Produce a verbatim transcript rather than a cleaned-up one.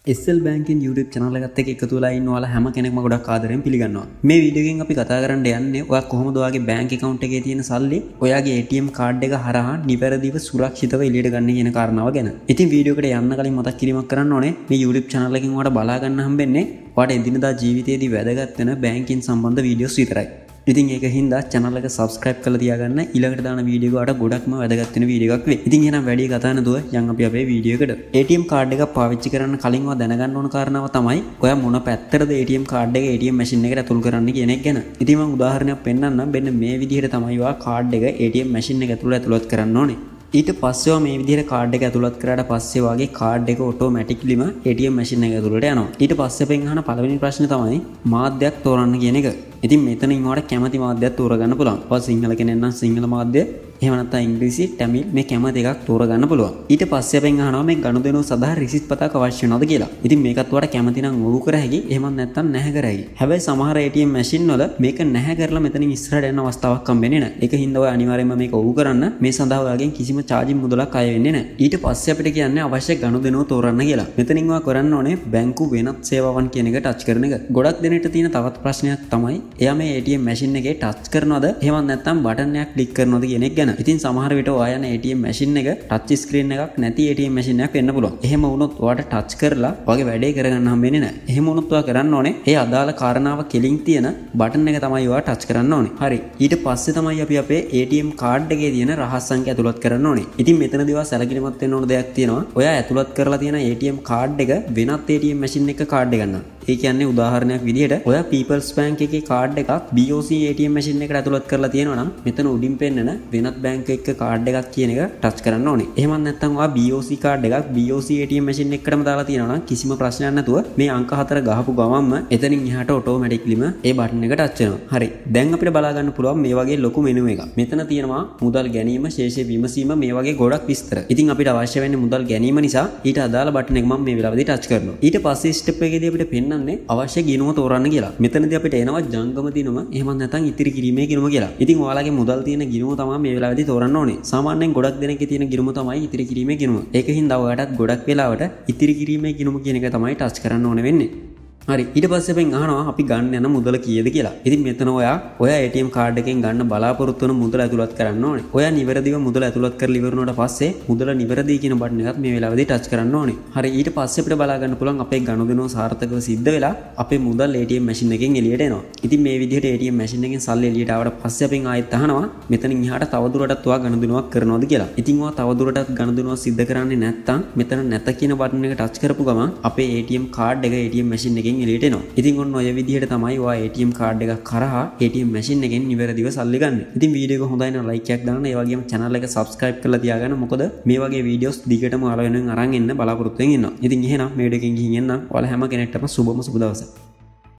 S L Banking YouTube channel එකත් එක්ක එකතු වෙලා ඉන්න ඔයාලා හැම කෙනෙක්ම ගොඩක් ආදරෙන් පිළිගන්නවා. මේ වීඩියෝ එකෙන් අපි කතා කරන්න යන්නේ ඔයා කොහොමද ඔයාගේ bank account එකේ තියෙන සල්ලි ඔයාගේ A T M card එක හරහා නිවැරදිව සුරක්ෂිතව එළියට ගන්න කියන කාරණාව ගැන. ඉතින් වීඩියෝ එකට යන්න කලින් මතක් කිරීමක් කරන්න ඕනේ. මේ YouTube channel එකෙන් ඔයාලට බලා ගන්න හම්බෙන්නේ ඔයාට එදිනදා ජීවිතයේදී වැදගත් වෙන banking සම්බන්ධ වීඩියෝස් විතරයි. ඉතින් ඒක හින්දා channel එක subscribe කරලා තියාගන්න. ඊළඟට දාන වීඩියෝ එකට ගොඩක්ම වැදගත් වෙන වීඩියෝ එකක් වෙයි. ඉතින් එහෙනම් වැඩි කතා නැතුව යන් අපි අපේ වීඩියෝ එකට. A T M card එක පාවිච්චි කරන්න කලින් ඔයා දැනගන්න ඕන කාරණාව තමයි ඔයා මොන පැත්තටද A T M card එක A T M machine එකට ඇතුල් කරන්න කියන එක ගැන. ඉතින් මම උදාහරණයක් පෙන්නන්නම්. මෙන්න මේ විදිහට තමයි ඔයා card එක A T M machine එක ඇතුළට ඇතුළත් කරන්න ඕනේ. ඊට පස්සේ මේ විදිහට කාඩ් එක ඇතුළත් කරාට පස්සේ වාගේ කාඩ් එක ඔටෝමැටික්ලිම A T M machine එක ඇතුළට යනවා. ඊට පස්සේ අපෙන් අහන පළවෙනි ප්‍රශ්නේ තමයි මාධ්‍යයක් තෝරන්න කියන එක. ඉතින් මෙතනින් ඔයාලට කැමති මාධ්‍යයක් තෝරගන්න පුළුවන්. ඔයා සිංහල කෙනෙක් නම් සිංහල මාධ්‍ය, එහෙම නැත්නම් ඉංග්‍රීසි, තමිල් මේ කැමති එකක් තෝරගන්න පුළුවන්. ඊට පස්සේ අපෙන් අහනවා මේ ගනුදෙනුව සඳහා රිසිට් පතක් අවශ්‍ය වෙනවද කියලා. ඉතින් මේකත් ඔයාලට කැමති නම් ඔව් කර හැකි, එහෙමත් නැත්නම් නැහැ කර හැකි. හැබැයි සමහර A T M machine වල මේක නැහැ කරලා මෙතනින් ඉස්සරහට යන අවස්ථාවක් හම්බෙන්නේ නැහැ. ඒක හින්දා ඔයා අනිවාර්යයෙන්ම මේක ඔව් කරන්න. මේ සඳහා ඔයාගෙන් කිසිම charging මුදලක් අය වෙන්නේ නැහැ. ඊට පස්සේ අපිට කියන්නේ අවශ්‍ය ගනුදෙනුව තෝරන්න කියලා. මෙතනින් ඔයා කරන්න ඕනේ බැංකු වෙනත් සේවාවන් කියන එක ටච් කරන එක. ගොඩක් දෙනෙක්ට තියෙන තවත් ප්‍රශ්නයක් තමයි එයා මේ A T M machine එකේ ටච් කරනවද එහෙමත් නැත්නම් බටන් එකක් ක්ලික් කරනවද කියන එක ගැන. ඉතින් සමහර විට ඔයා යන A T M machine එක ටච් ස්ක්‍රීන් එකක් නැති A T M machine එකක් වෙන්න පුළුවන්. එහෙම වුණොත් ඔයාට ටච් කරලා ඔයාගේ වැඩේ කරගන්න හම්බෙන්නේ නැහැ. එහෙම වුණොත් ඔයා කරන්න ඕනේ ඒ අදාළ කාරණාව කෙලින් තියෙන බටන් එක තමයි ඔයා ටච් කරන්න ඕනේ. හරි. ඊට පස්සේ තමයි අපි අපේ A T M card එකේ තියෙන රහස් සංඛ්‍යා ඇතුළත් කරන්න ඕනේ. ඉතින් මෙතනදී ඔයා සැලකිලිමත් වෙන්න ඕන දෙයක් තියෙනවා. ඔයා ඇතුළත් කරලා තියෙන A T M card එක වෙනත් A T M machine එකක card එක ගන්නවා. ඒ කියන්නේ උදාහරණයක් විදිහට ඔයා People's Bank එකේ card එකක් B O C A T M machine එකට ඇතුළත් කරලා තියෙනවා නම් මෙතන උඩින් පෙන්නන වෙනත් බැංක එකක card එකක් කියන එක ටච් කරන්න ඕනේ. එහෙමත් නැත්නම් ඔයා B O C card එකක් B O C A T M machine එකකටම දාලා තියෙනවා නම් කිසිම ප්‍රශ්නයක් නැතුව මේ අංක හතර ගහපු ගමන්ම එතනින් එහාට ඔටෝමැටික්ලිම ඒ බටන් එක ටච් වෙනවා. හරි. දැන් අපිට බලා ගන්න පුළුවන් මේ වගේ ලොකු මෙනු එකක්. මෙතන තියෙනවා මුදල් ගැනීම, ශේෂය විමසීම මේ වගේ ගොඩක් විස්තර. ඉතින් අපිට අවශ්‍ය වෙන්නේ මුදල් ගැනීම නිසා ඊට අදාළ බටන් එක මම මේ වෙලාවේදී ටච් කරනවා. ඊට පස්සේ ස්ටෙප් එකේදී අපිට පෙන්වන්නේ අවශ්‍ය ගිණුම තෝරන්න කියලා. මෙතනදී අපිට එනවා ජංගම දිනුම, එහෙමත් නැත්නම් ඉතිරි කිරීමේ ගිණුම කියලා. ඉතින් ඔයාලගේ මුදල් තියෙන ගිණුම තමයි මේ වෙලාවේදී තෝරන්න ඕනේ. සාමාන්‍යයෙන් ගොඩක් දෙනෙක්ගේ තියෙන ගිණුම තමයි ඉතිරි කිරීමේ ගිණුම. ඒක හින්දා ඔයාලටත් ගොඩක් වෙලාවට ඉතිරි කිරීමේ ගිණුම කියන එක තමයි ටච් කරන්න ඕනේ වෙන්නේ. හරි. ඊට පස්සේ අපෙන් අහනවා අපි ගන්න යන මුදල කීයද කියලා. ඉතින් මෙතන ඔයා ඔයා A T M card එකෙන් ගන්න බලාපොරොත්තු වෙන මුදල ඇතුළත් කරන්න ඕනේ. ඔයා නිවැරදිව මුදල ඇතුළත් කරලා ඉවර වුණාට පස්සේ මුදල නිවැරදි කියන බටන් එකත් මේ වෙලාවේදී ටච් කරන්න ඕනේ. හරි. ඊට පස්සේ අපිට බලා ගන්න පුළුවන් අපේ ගනුදෙනුව සාර්ථකව සිද්ධ වෙලා අපේ මුදල් A T M machine එකෙන් එළියට එනවා. ඉතින් මේ විදිහට A T M machine එකෙන් සල්ලි එළියට ආවට පස්සේ අපෙන් ආයෙත් අහනවා මෙතනින් එහාට තවදුරටත් ඔයා ගනුදෙනුවක් කරනවද කියලා. ඉතින් ඔයා තවදුරටත් ගනුදෙනුව සිද්ධ කරන්නේ නැත්නම් මෙතන නැත කියන බටන් එක ටච් කරපු ගමන් අපේ A T M card එක A T M machine එකෙන් එළියට එනවා. ඉතින් ඔන්න ඔය විදිහට තමයි ඔයා A T M card එකක් කරහා A T M machine එකෙන් නිවැරදිව සල්ලි ගන්න. ඉතින් වීඩියෝ එක හොඳයි නම් like එකක් දාන්න. ඒ වගේම channel එක subscribe කරලා තියාගන්න. මොකද මේ වගේ වීඩියෝස් දිගටම ඔයාලා වෙනුවෙන් අරන් එන්න බලාපොරොත්තු වෙමින් ඉන්නවා. ඉතින් එහෙනම් මේ වීඩියෝ එකෙන් ගිහින් එන්නම්. ඔයාලා හැම කෙනෙක්ටම සුබම සුබ දවසක්.